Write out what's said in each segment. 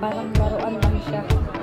Parang laruan lang siya.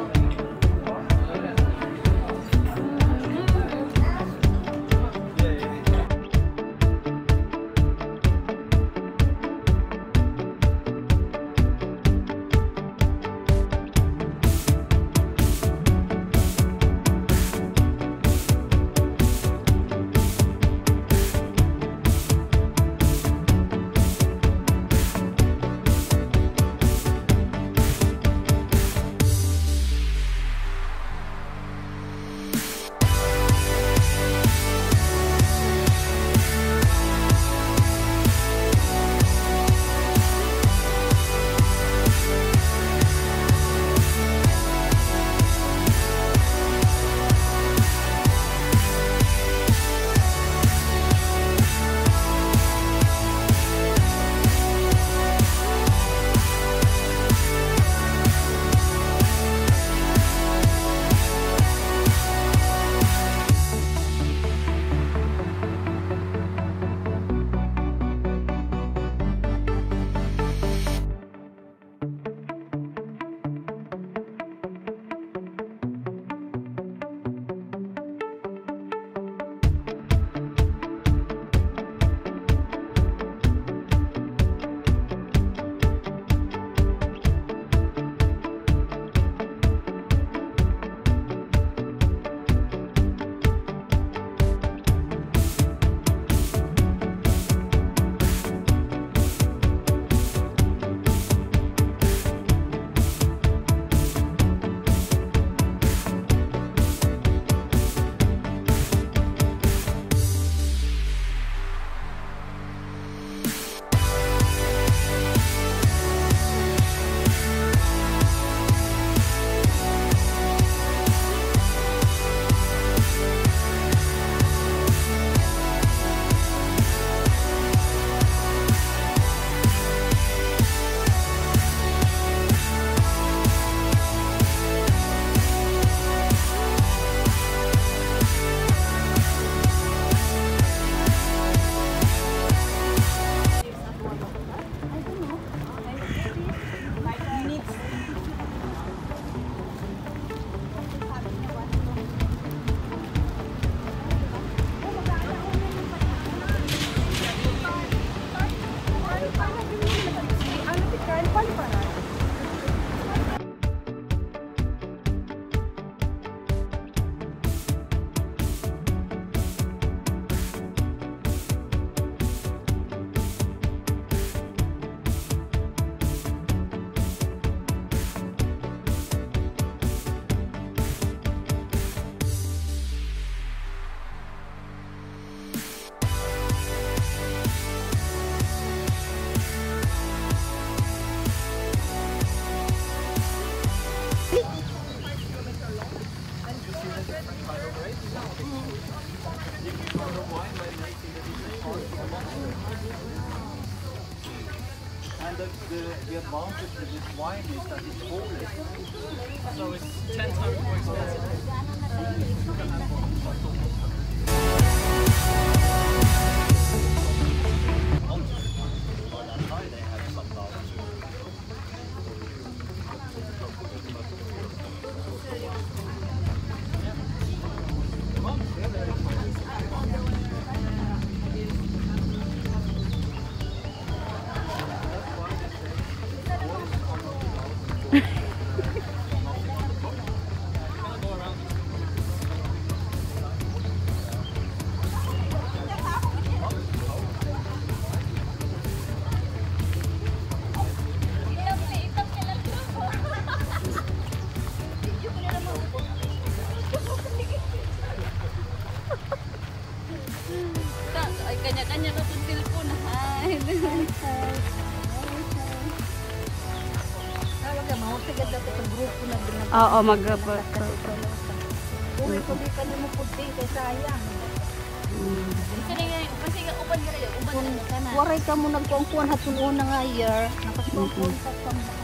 And the advantage with this wine is that it's Polish. So it's 10 times more kanya-kanya na itong cellphone. Hi. Oo, mag-abot. Waray ka mo nagkuang-kuan hatun una nga year. Nakaskuang-kuan sa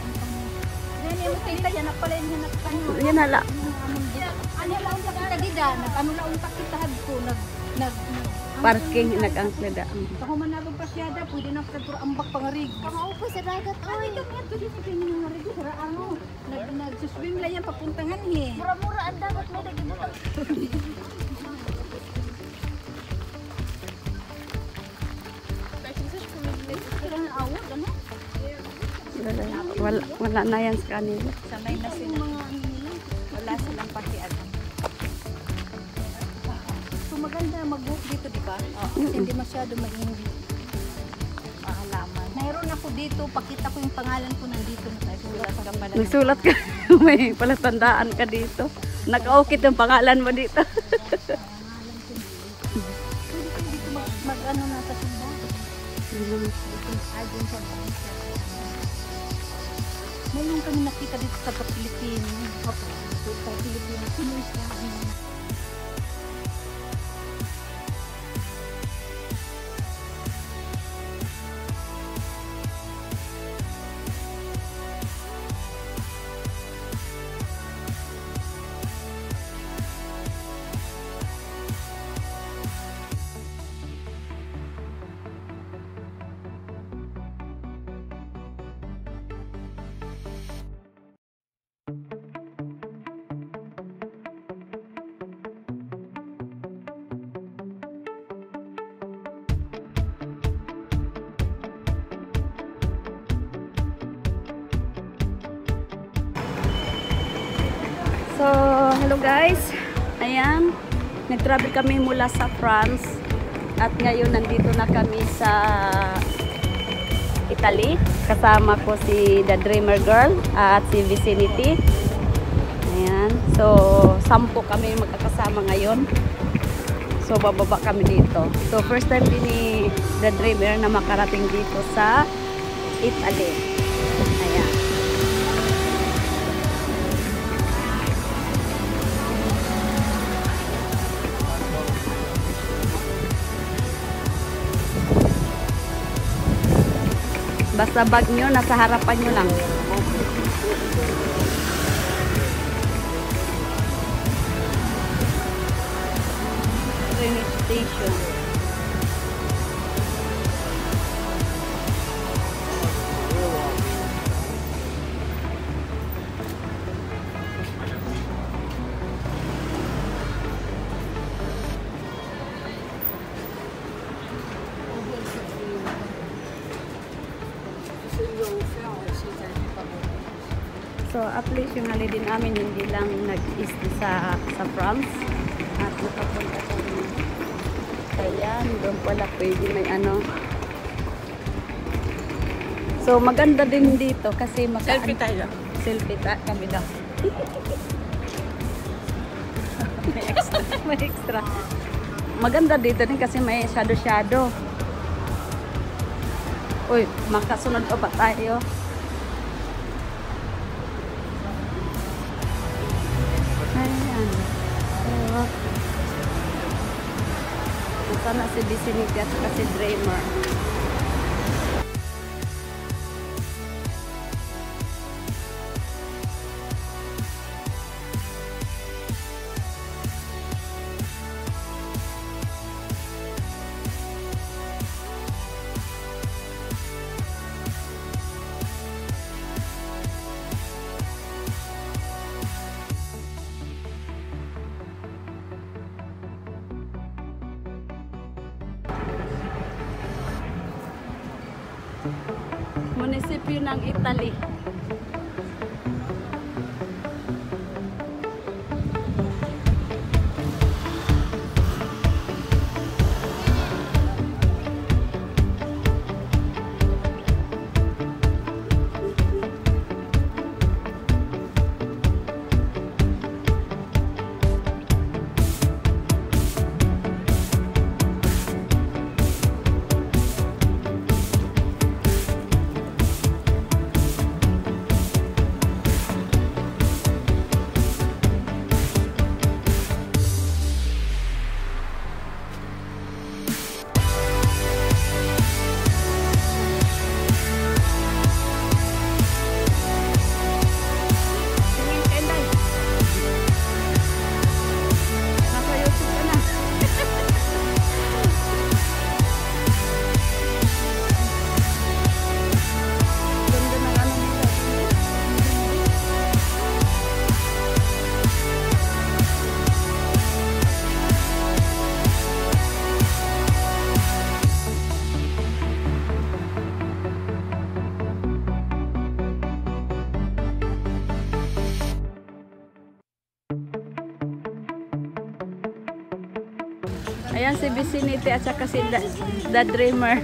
yan hala. Ano lang sa kita dida, ano lang kita hadko, parking nag-angklada. Ako man na pasyada, pwede na sa ambak pangarig. Kamao po sa dagat, oy. Ito din sa kanya ng marig. Sara ano, nagsuswim lang yan papuntangan eh. Mura-mura ang dagat may nagibutang. Kailangan awag, ano? Wala na yan sa kanila. Sanay na sila. Wala silang pakialam. So maganda mag-book dito, di ba? Kasi hindi masyado mainggi. Paalaman. Mayroon ako dito, pakita ko yung pangalan ko nandito na tayo. Sulat ka pala. Nagsulat ka. May palatandaan ka dito. Nakaukit yung pangalan mo dito. Pwede ko dito mag-ano na sa simba. Ayun sa mga. Mayroon kami nakita dito sa Pilipinas. Okay. Sa Pilipinas. Pinulis na. So, hello guys. Ayan, nag-travel kami mula sa France at ngayon nandito na kami sa Italy. Kasama ko si The Dreamer Girl at si Vicinity. Ayan, so 10 kami magkakasama ngayon. So, bababa kami dito. So, first time din ni The Dreamer na makarating dito sa Italy. Ayan. Basta bag nyo, nasa harapan nyo lang. Train station. So, at least yung holiday namin hindi lang nag-stay sa France at nakapunta kami. Ayan, doon pala pwede may ano. So, maganda din dito kasi Selfie tayo. Selfie kami daw. May extra. May extra. Maganda dito din kasi may shadow-shadow. Uy, makasunod pa ba tayo? Ayan. So, sana si Vicinity at saka si Dreamer. Munisipyo ng Italy. Ayan si Vicinity at saka si The Dreamer.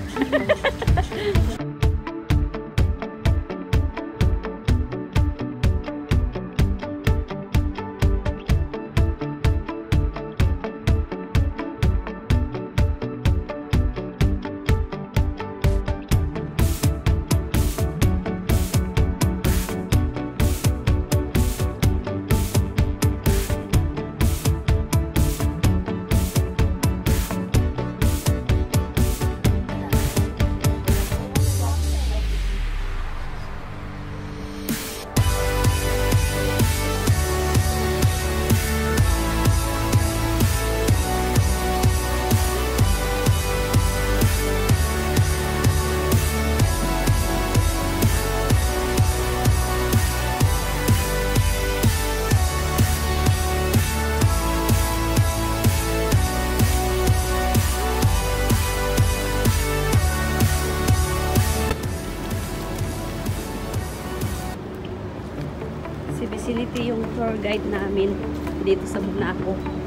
Si Vicinity yung tour guide namin dito sa Bunaco.